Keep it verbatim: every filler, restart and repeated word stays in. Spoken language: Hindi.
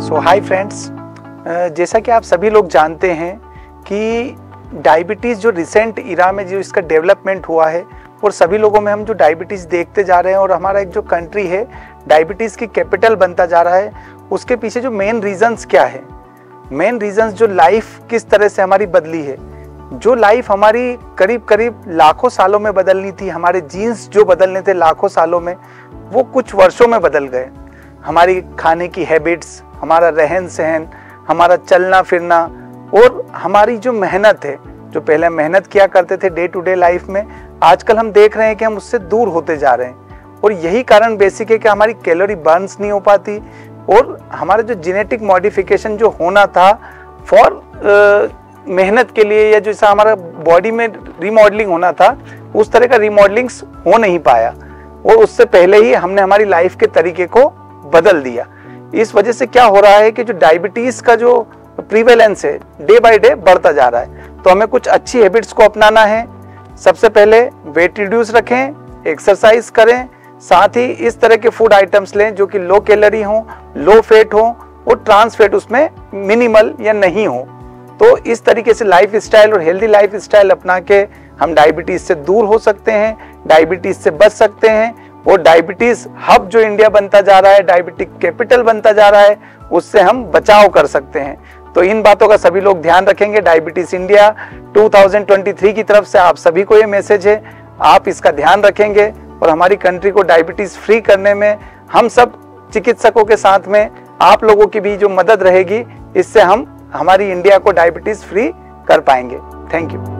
सो हाय फ्रेंड्स, जैसा कि आप सभी लोग जानते हैं कि डायबिटीज़ जो रिसेंट इरा में जो इसका डेवलपमेंट हुआ है और सभी लोगों में हम जो डायबिटीज़ देखते जा रहे हैं और हमारा एक जो कंट्री है डायबिटीज़ की कैपिटल बनता जा रहा है, उसके पीछे जो मेन रीजंस क्या है, मेन रीजंस जो लाइफ किस तरह से हमारी बदली है। जो लाइफ हमारी करीब करीब लाखों सालों में बदलनी थी, हमारे जीन्स जो बदलने थे लाखों सालों में, वो कुछ वर्षों में बदल गए। हमारी खाने की हैबिट्स, हमारा रहन सहन, हमारा चलना फिरना और हमारी जो मेहनत है, जो पहले मेहनत किया करते थे डे टू डे लाइफ में, आजकल हम देख रहे हैं कि हम उससे दूर होते जा रहे हैं। और यही कारण बेसिक है कि हमारी कैलोरी बर्न्स नहीं हो पाती और हमारा जो जेनेटिक मॉडिफिकेशन जो होना था फॉर मेहनत के लिए, या जैसा हमारा बॉडी में रीमॉडलिंग होना था, उस तरह का रीमॉडलिंग्स हो नहीं पाया और उससे पहले ही हमने हमारी लाइफ के तरीके को बदल दिया। इस वजह से क्या हो रहा है कि जो डायबिटीज का जो प्रीवेलेंस है डे बाय डे बढ़ता जा रहा है। तो हमें कुछ अच्छी हैबिट्स को अपनाना है। सबसे पहले वेट रिड्यूस रखें, एक्सरसाइज करें, साथ ही इस तरह के फूड आइटम्स लें जो कि लो कैलोरी हो, लो फैट हो और ट्रांस फैट उसमें मिनिमल या नहीं हो। तो इस तरीके से लाइफ स्टाइल और हेल्दी लाइफ स्टाइल अपना के हम डायबिटीज से दूर हो सकते हैं, डायबिटीज से बच सकते हैं और डायबिटीज हब जो इंडिया बनता जा रहा है, डायबिटिक कैपिटल बनता जा रहा है, उससे हम बचाव कर सकते हैं। तो इन बातों का सभी लोग ध्यान रखेंगे। डायबिटीज इंडिया दो हज़ार तेईस की तरफ से आप सभी को ये मैसेज है, आप इसका ध्यान रखेंगे और हमारी कंट्री को डायबिटीज फ्री करने में हम सब चिकित्सकों के साथ में आप लोगों की भी जो मदद रहेगी, इससे हम हमारी इंडिया को डायबिटीज फ्री कर पाएंगे। Thank you.